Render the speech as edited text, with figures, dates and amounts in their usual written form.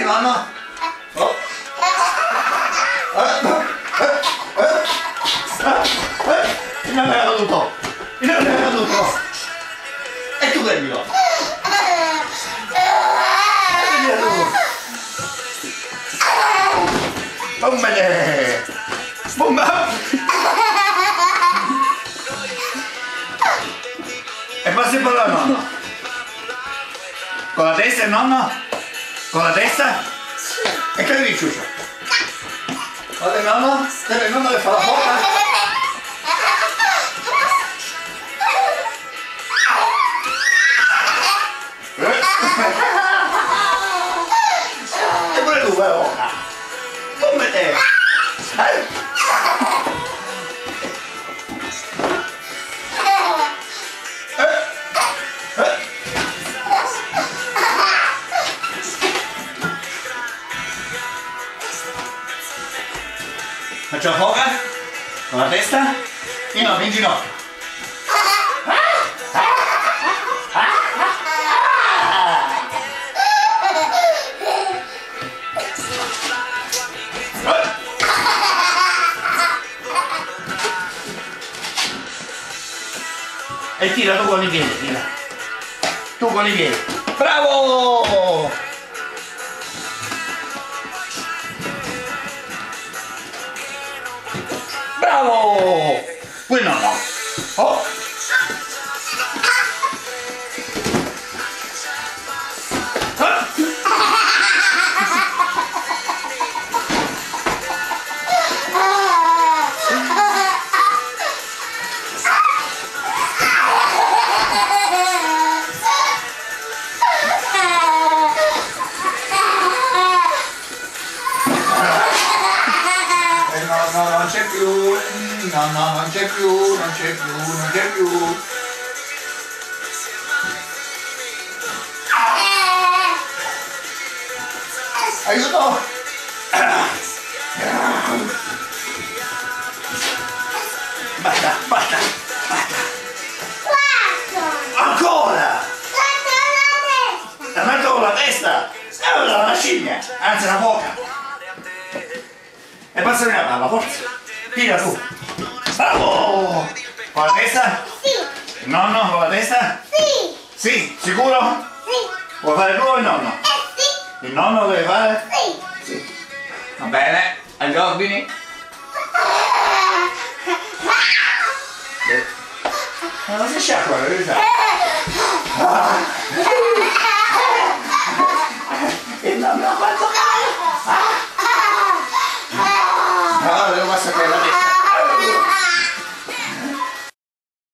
nonno. Oh. Il nonno è caduto. Il nonno è caduto. E tu prendilo. Bombele. Bomba. E passi per la nonna. Con la testa il nonno? Con la testa? E che devi ciuccio? Guarda il nonno che fa la foca. E pure tu vai foca. Come te? Faccio la foca con la testa in ginocchio. E tira tu con i piedi, tira. Tu con i piedi. Bravo! Bravo! Qui no. Oh! No, non c'è più, no, non c'è più, non c'è più. Aiuto! Basta. Ancora! La metto con la testa! È una scimmia, anzi una foca! E passami la palla, forza! Tira tu! Bravo! Con la testa? Sì! Il nonno con la testa? Sì! Sì, sicuro? Sì! Vuoi fare tu o il nonno? Sì! Il nonno deve fare? Sì! Sì. Va bene, agli ordini? Non si sciacqua, la verità. Il nonno ha fatto male! Allora devo passare la testa.